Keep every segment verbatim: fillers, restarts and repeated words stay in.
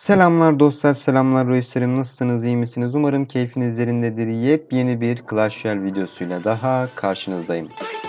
Selamlar dostlar, selamlar reislerim. Nasılsınız, iyi misiniz? Umarım keyfiniz yerindedir. Yepyeni bir Clash Royale videosuyla daha karşınızdayım.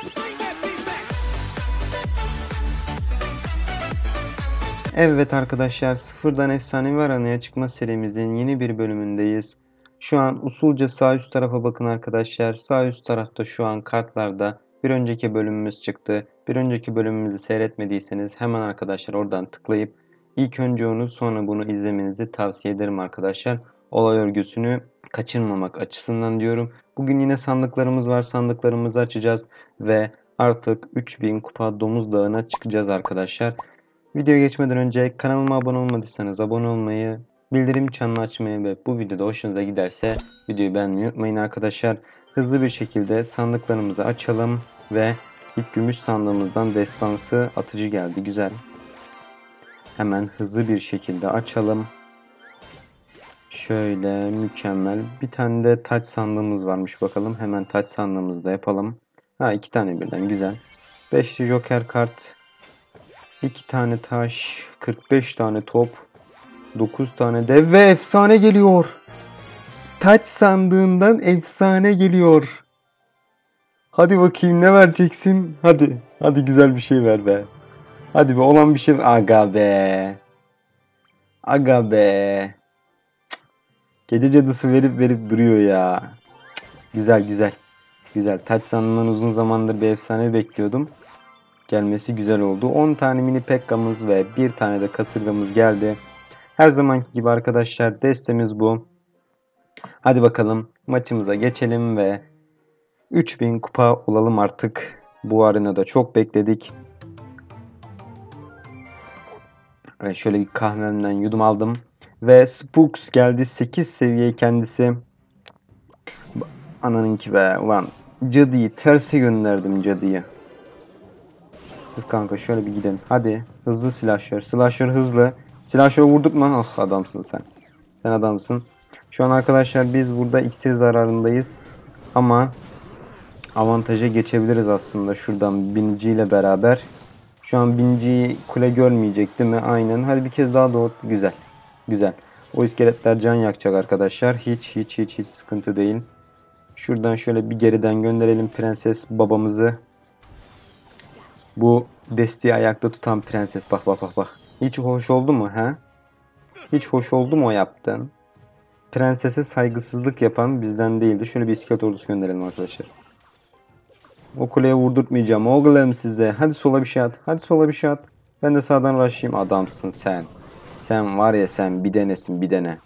Evet arkadaşlar, sıfırdan efsanevi aranaya çıkma serimizin yeni bir bölümündeyiz. Şu an usulca sağ üst tarafa bakın arkadaşlar. Sağ üst tarafta şu an kartlarda bir önceki bölümümüz çıktı. Bir önceki bölümümüzü seyretmediyseniz hemen arkadaşlar oradan tıklayıp ilk önce onu sonra bunu izlemenizi tavsiye ederim arkadaşlar. Olay örgüsünü kaçırmamak açısından diyorum. Bugün yine sandıklarımız var. Sandıklarımızı açacağız ve artık üç bin kupa Domuz Dağı'na çıkacağız arkadaşlar. Videoya geçmeden önce kanalıma abone olmadıysanız abone olmayı, bildirim çanını açmayı ve bu videoda hoşunuza giderse videoyu beğenmeyi unutmayın arkadaşlar. Hızlı bir şekilde sandıklarımızı açalım ve ilk gümüş sandığımızdan destansı atıcı geldi. Güzel. Hemen hızlı bir şekilde açalım. Şöyle mükemmel. Bir tane de taç sandığımız varmış bakalım. Hemen taç sandığımızı da yapalım. Ha iki tane birden güzel. beşli joker kart. iki tane taş, kırk beş tane top, dokuz tane dev ve efsane geliyor. Taç sandığından efsane geliyor. Hadi bakayım ne vereceksin? Hadi. Hadi güzel bir şey ver be. Hadi be olan bir şey. Aga be. Aga be. Gece cadısı verip verip duruyor ya. Güzel güzel. Güzel. Taç sandığından uzun zamandır bir efsane bekliyordum. Gelmesi güzel oldu. on tane mini pekka'mız ve bir tane de kasırgamız geldi. Her zamanki gibi arkadaşlar destemiz bu. Hadi bakalım maçımıza geçelim ve üç bin kupa olalım artık. Bu arenada çok bekledik. Evet, şöyle bir kahvemden yudum aldım. Ve Spooks geldi. sekiz seviye kendisi. Ananınki be. Ulan cadıyı terse gönderdim cadıyı. Dur kanka şöyle bir gidelim. Hadi hızlı slasher. Slasher hızlı. Slasher vurduk mu? Ah adamsın sen. Sen adamsın. Şu an arkadaşlar biz burada iksir zararındayız. Ama avantaja geçebiliriz aslında şuradan Binci ile beraber. Şu an Binci'yi kule görmeyecek değil mi? Aynen. Hadi bir kez daha doğru. Güzel. Güzel. O iskeletler can yakacak arkadaşlar. Hiç hiç hiç hiç sıkıntı değil. Şuradan şöyle bir geriden gönderelim prenses babamızı. Bu desteği ayakta tutan prenses. Bak bak bak bak. Hiç hoş oldu mu he? Hiç hoş oldu mu o yaptığın? Prensese saygısızlık yapan bizden değildi. Şöyle bir iskelet ordusu gönderelim arkadaşlar. O kuleye vurdurtmayacağım oğlum size. Hadi sola bir şey at. Hadi sola bir şey at. Ben de sağdan rush'ayım. Adamsın sen. Sen var ya sen bir denesin bir dene.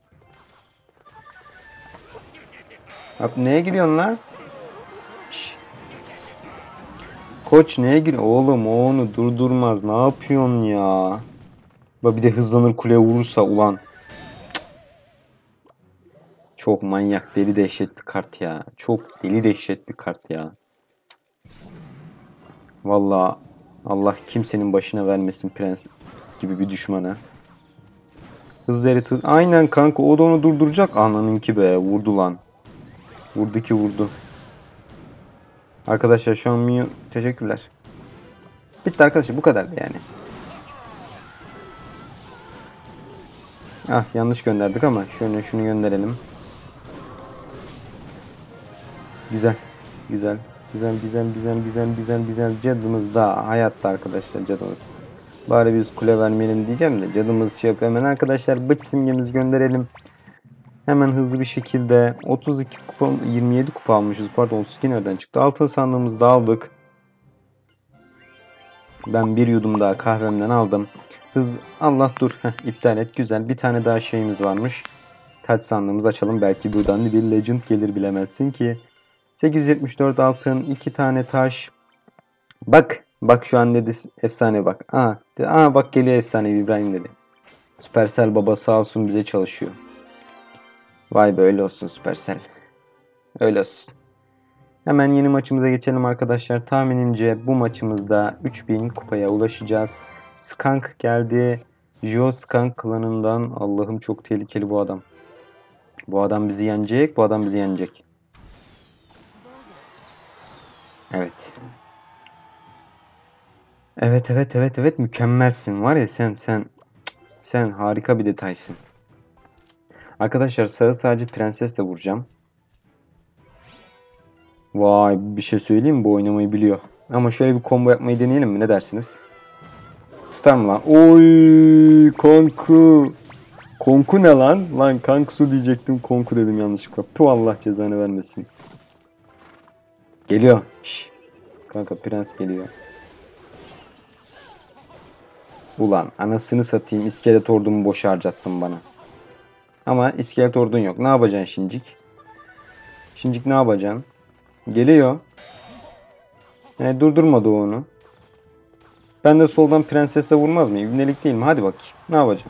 Bak neye giriyorsun lan? Şş. Koç neye giriyor? Oğlum o onu durdurmaz. Ne yapıyorsun ya? Bak bir de hızlanır kuleye vurursa ulan. Çok manyak deli dehşet bir kart ya. Çok deli dehşet bir kart ya. Vallahi Allah kimsenin başına vermesin prens gibi bir düşmana. Hızlı erit. Aynen kanka o da onu durduracak. Ananınki be vurdu lan. Vurdu ki vurdu. Arkadaşlar şu an minyon... Teşekkürler. Bitti arkadaşlar bu kadar yani. Ah yanlış gönderdik ama şöyle şunu gönderelim. Güzel. Güzel. Güzel güzel güzel güzel güzel güzel. Cadımız da hayatta arkadaşlar cadımız. Bari biz kule vermeyelim diyeceğim de cadımız şey yapıyor. Hemen arkadaşlar bıç simgemizi gönderelim. Hemen hızlı bir şekilde otuz iki kupa yirmi yedi kupa almışız. Pardon otuz iki nereden çıktı? Altın sandığımızı da aldık. Ben bir yudum daha kahvemden aldım. Hız Allah dur. Heh, iptal et. Güzel. Bir tane daha şeyimiz varmış. Taç sandığımızı açalım. Belki buradan bir legend gelir bilemezsin ki. sekiz yüz yetmiş dört altın. iki tane taş. Bak. Bak şu an dedi. Efsane bak. Aa, aa bak geliyor efsane İbrahim dedi. Supercell baba sağ olsun bize çalışıyor. Vay be öyle olsun Supercell. Öyle olsun. Hemen yeni maçımıza geçelim arkadaşlar. Tahminimce bu maçımızda üç bin kupaya ulaşacağız. Skunk geldi. Jo Skunk klanından. Allah'ım çok tehlikeli bu adam. Bu adam bizi yenecek. Bu adam bizi yenecek. Evet. Evet evet evet evet mükemmelsin. Var ya sen sen Sen harika bir detaysın. Arkadaşlar sağı sadece prensesle vuracağım. Vay, bir şey söyleyeyim mi? Bu oynamayı biliyor. Ama şöyle bir combo yapmayı deneyelim mi? Ne dersiniz? Tutar mı lan? Oy konku. Konku ne lan? Lan kanksu diyecektim. Konku dedim yanlışlıkla. Puh, Allah cezanı vermesin. Geliyor. Şş. Kanka prens geliyor. Ulan anasını satayım, iskelet ordumu boş harcattın bana. Ama iskelet ordun yok. Ne yapacaksın şincik? Şincik ne yapacaksın? Geliyor. E, durdurmadı onu. Ben de soldan prensesle vurmaz mıyım? İbnelik değil mi? Hadi bakayım. Ne yapacağım?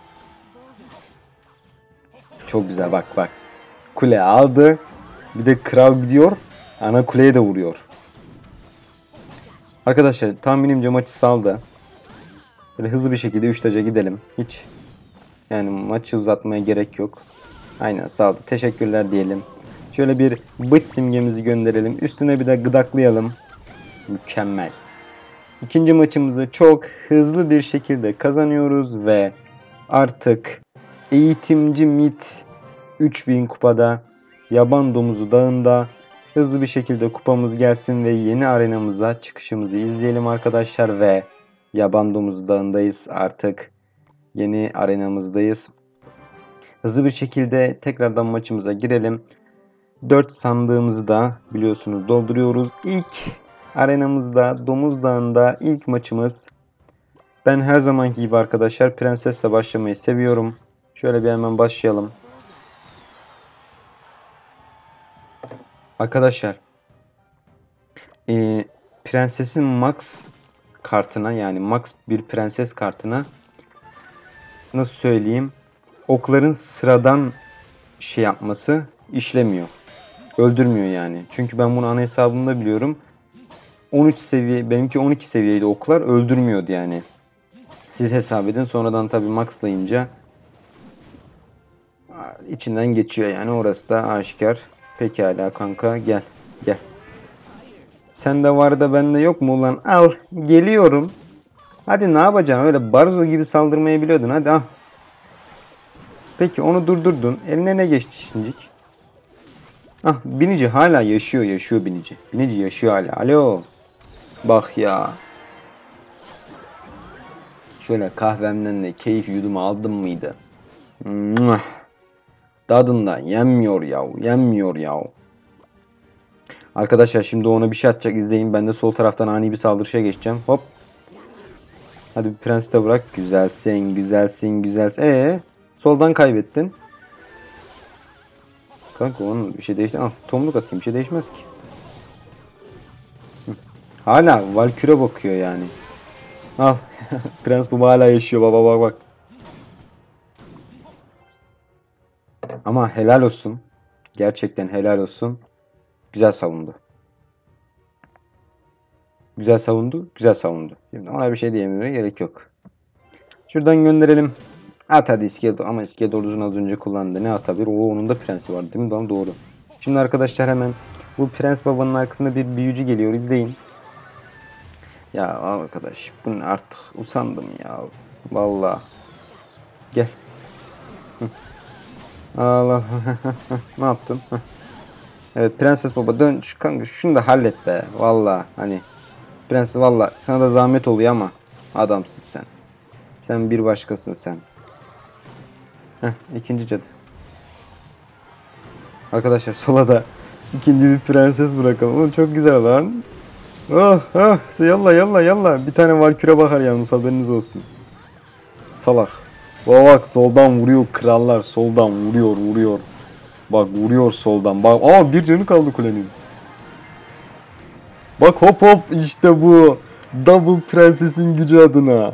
Çok güzel, bak bak. Kule aldı. Bir de kral gidiyor. Ana kuleye de vuruyor. Arkadaşlar tahminimce maçı saldı. Böyle hızlı bir şekilde üç taca gidelim. Hiç yani maçı uzatmaya gerek yok. Aynen, saldı. Teşekkürler diyelim. Şöyle bir bıç simgemizi gönderelim. Üstüne bir de gıdaklayalım. Mükemmel. İkinci maçımızı çok hızlı bir şekilde kazanıyoruz ve artık eğitimci mit üç bin kupada Yaban Domuzu Dağı'nda hızlı bir şekilde kupamız gelsin ve yeni arenamıza çıkışımızı izleyelim arkadaşlar ve Yaban Domuzu Dağı'ndayız artık. Yeni arenamızdayız. Hızlı bir şekilde tekrardan maçımıza girelim. dört sandığımızı da biliyorsunuz dolduruyoruz. İlk arenamızda Domuz Dağı'nda ilk maçımız. Ben her zamanki gibi arkadaşlar prensesle başlamayı seviyorum. Şöyle bir hemen başlayalım. Arkadaşlar e, prensesin max kartına, yani max bir prenses kartına nasıl söyleyeyim, okların sıradan şey yapması işlemiyor. Öldürmüyor yani. Çünkü ben bunu ana hesabımda biliyorum. on üç seviye, benimki on iki seviyeydi, oklar öldürmüyordu yani. Siz hesap edin. Sonradan tabii maxlayınca içinden geçiyor yani, orası da aşikar. Pekala kanka, gel gel. Sende var da bende yok mu ulan? Al, geliyorum. Hadi ne yapacaksın? Öyle Barzo gibi saldırmayı biliyordun. Hadi al. Peki onu durdurdun. Eline ne geçti şimdilik? Ah, binici hala yaşıyor yaşıyor binici. Binici yaşıyor hala. Alo. Bak ya. Şöyle kahvemden de keyif yudumu aldım mıydı? Mwah. Tadından yenmiyor yav. Yenmiyor yav. Arkadaşlar şimdi ona bir şey atacak, izleyin. Ben de sol taraftan ani bir saldırışa geçeceğim. Hop. Hadi bir prensi de bırak. Güzelsin, güzelsin, güzelsin. Ee, soldan kaybettin. Kanka onun bir şey değişti. Al, tomruk atayım, bir şey değişmez ki. Hı. Hala Valküre bakıyor yani. Al. Prens bu hala yaşıyor, baba bak bak. Ama helal olsun. Gerçekten helal olsun. Güzel savundu. Güzel savundu. Güzel savundu. Şimdi ona bir şey diyemeye gerek yok. Şuradan gönderelim. At hadi iskelet. Ama iskelet ordusunu az önce kullandı. Ne atabilir? Oo, onun da prensi var değil mi? Tamam, doğru. Şimdi arkadaşlar hemen bu prens babanın arkasında bir büyücü geliyor. İzleyin. Ya arkadaş, bunu artık usandım ya. Vallahi. Gel. Allah. Ne yaptın? Evet, prenses baba dön. Şu kanka şunu da hallet be. Vallahi hani prenses, vallahi sana da zahmet oluyor ama adamsın sen. Sen bir başkasın sen. Heh, ikinci cadı. Arkadaşlar sola da ikinci bir prenses bırakalım. Oğlum çok güzel lan. Oh oh, yalla yalla yalla. Bir tane valküre bakar yalnız, haberiniz olsun. Salak. Bak bak, soldan vuruyor krallar. Soldan vuruyor vuruyor. Bak vuruyor soldan. Bak, aa, bir canı kaldı kulenin. Bak hop hop, işte bu. Double prensesin gücü adına.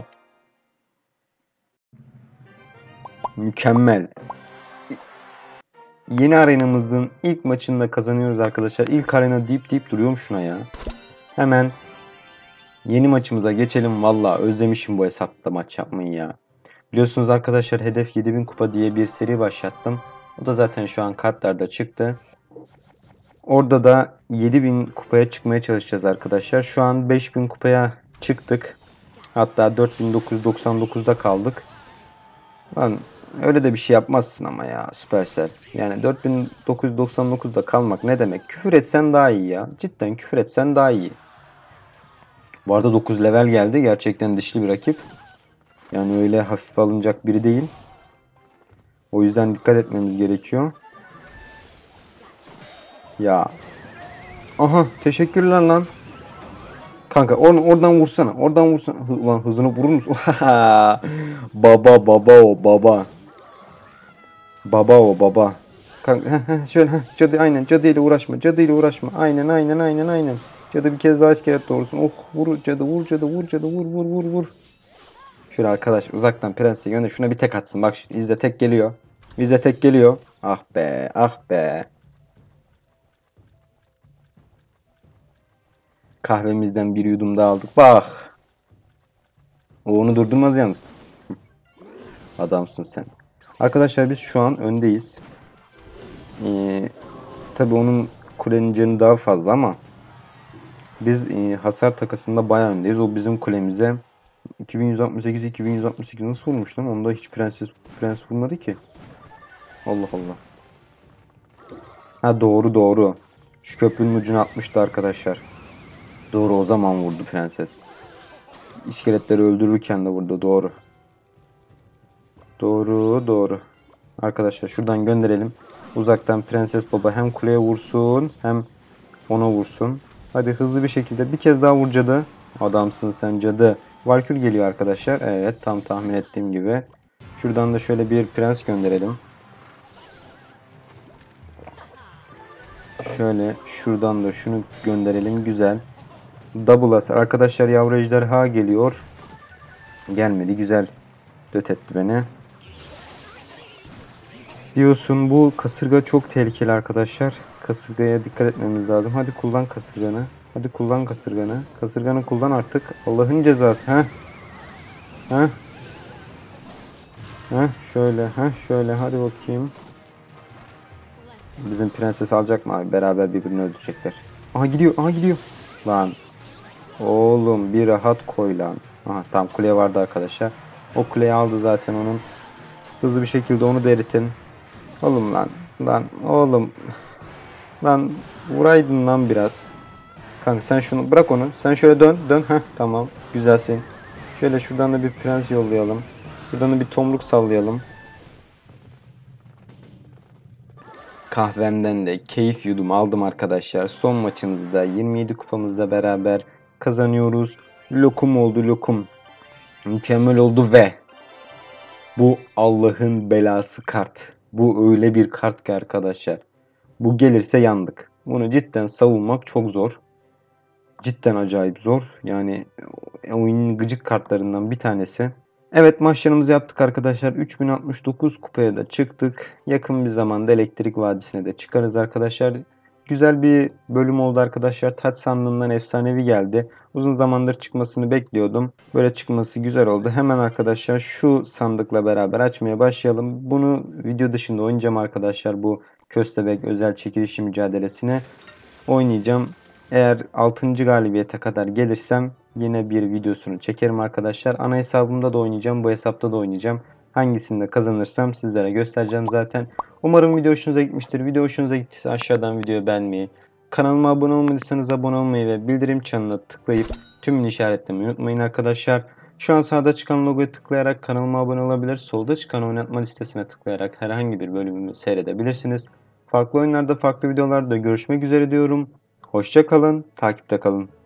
Mükemmel. Yeni arenamızın ilk maçında kazanıyoruz arkadaşlar. İlk arena deyip deyip duruyorum şuna ya. Hemen yeni maçımıza geçelim. Valla özlemişim bu hesapta maç yapmayı ya. Biliyorsunuz arkadaşlar, hedef yedi bin kupa diye bir seri başlattım. O da zaten şu an kartlarda çıktı. Orada da yedi bin kupaya çıkmaya çalışacağız arkadaşlar. Şu an beş bin kupaya çıktık. Hatta dört bin dokuz yüz doksan dokuzda kaldık. Lan öyle de bir şey yapmazsın ama ya Supercell. Yani dört bin dokuz yüz doksan dokuzda kalmak ne demek? Küfür etsen daha iyi ya. Cidden küfür etsen daha iyi. Bu arada dokuz level geldi. Gerçekten dişli bir rakip. Yani öyle hafife alınacak biri değil. O yüzden dikkat etmemiz gerekiyor. Ya. Aha teşekkürler lan. Kanka or oradan vursana. Oradan vursana. Hı ulan hızını vurur musun? Baba baba o baba. Baba o baba. Kanka heh, heh, şöyle heh, cadı aynen cadıyla uğraşma. Cadıyla uğraşma. Aynen aynen aynen aynen. Cadı bir kez daha iskelet doğursun. Oh vur cadı vur cadı vur cadı vur vur vur vur. Şöyle arkadaş uzaktan prensi gönder. Şuna bir tek atsın. Bak şimdi izle tek geliyor. İzle tek geliyor. Ah be ah be. Kahvemizden bir yudum daha aldık. Bak. O onu durdurmaz yalnız. Adamsın sen. Arkadaşlar biz şu an öndeyiz. Ee, tabii onun kulenin canı daha fazla ama biz e, hasar takasında bayağı öndeyiz. O bizim kulemize iki bin yüz altmış sekiz iki bin yüz altmış sekiz nasıl vurmuş lan? Onda hiç prenses prens vurmadı ki. Allah Allah. Ha doğru doğru. Şu köprünün ucuna atmıştı arkadaşlar. Doğru o zaman vurdu prenses. İskeletleri öldürürken de vurdu doğru. Doğru doğru. Arkadaşlar şuradan gönderelim. Uzaktan Prenses Baba hem kuleye vursun hem ona vursun. Hadi hızlı bir şekilde bir kez daha vur cadı. Adamsın sen cadı. Valkür geliyor arkadaşlar. Evet tam tahmin ettiğim gibi. Şuradan da şöyle bir prens gönderelim. Şöyle şuradan da şunu gönderelim. Güzel. Double hasar. Arkadaşlar yavru ejderha geliyor. Gelmedi. Güzel. Döt etti beni. Diyorsun bu kasırga çok tehlikeli arkadaşlar. Kasırgaya dikkat etmemiz lazım. Hadi kullan kasırganı. Hadi kullan kasırganı. Kasırganı kullan artık. Allah'ın cezası. Heh. Heh. Heh. Şöyle. Heh. Şöyle. Hadi bakayım. Bizim prenses alacak mı abi? Beraber birbirini öldürecekler. Aha gidiyor. Aha gidiyor. Lan. Oğlum bir rahat koy lan. Aha tam kuleye vardı arkadaşlar. O kuleyi aldı zaten onun. Hızlı bir şekilde onu da eritin. Oğlum lan. Lan oğlum. Lan vuraydın lan biraz. Kanka sen şunu bırak onu. Sen şöyle dön. Dön. Heh tamam. Güzelsin. Şöyle şuradan da bir prens yollayalım. Şuradan da bir tomruk sallayalım. Kahvemden de keyif yudum aldım arkadaşlar. Son maçımızda yirmi yedi kupamızla beraber kazanıyoruz. Lokum oldu lokum. Mükemmel oldu ve bu Allah'ın belası kart. Bu öyle bir kart ki arkadaşlar. Bu gelirse yandık. Bunu cidden savunmak çok zor. Cidden acayip zor. Yani oyunun gıcık kartlarından bir tanesi. Evet maçlarımızı yaptık arkadaşlar. üç bin altmış dokuz kupaya da çıktık. Yakın bir zamanda Elektrik Vadisi'ne de çıkarız arkadaşlar. Güzel bir bölüm oldu arkadaşlar. Taç sandığından efsanevi geldi. Uzun zamandır çıkmasını bekliyordum. Böyle çıkması güzel oldu. Hemen arkadaşlar şu sandıkla beraber açmaya başlayalım. Bunu video dışında oynayacağım arkadaşlar. Bu köstebek özel çekilişi mücadelesine oynayacağım. Eğer altıncı galibiyete kadar gelirsem yine bir videosunu çekerim arkadaşlar. Ana hesabımda da oynayacağım. Bu hesapta da oynayacağım. Hangisinde kazanırsam sizlere göstereceğim zaten. Umarım video hoşunuza gitmiştir. Video hoşunuza gittiyse aşağıdan videoyu beğenmeyi, kanalıma abone olmadıysanız abone olmayı ve bildirim çanına tıklayıp tümünü işaretlemeyi unutmayın arkadaşlar. Şu an sağda çıkan logoya tıklayarak kanalıma abone olabilir. Solda çıkan oynatma listesine tıklayarak herhangi bir bölümümü seyredebilirsiniz. Farklı oyunlarda, farklı videolarda görüşmek üzere diyorum. Hoşça kalın, takipte kalın.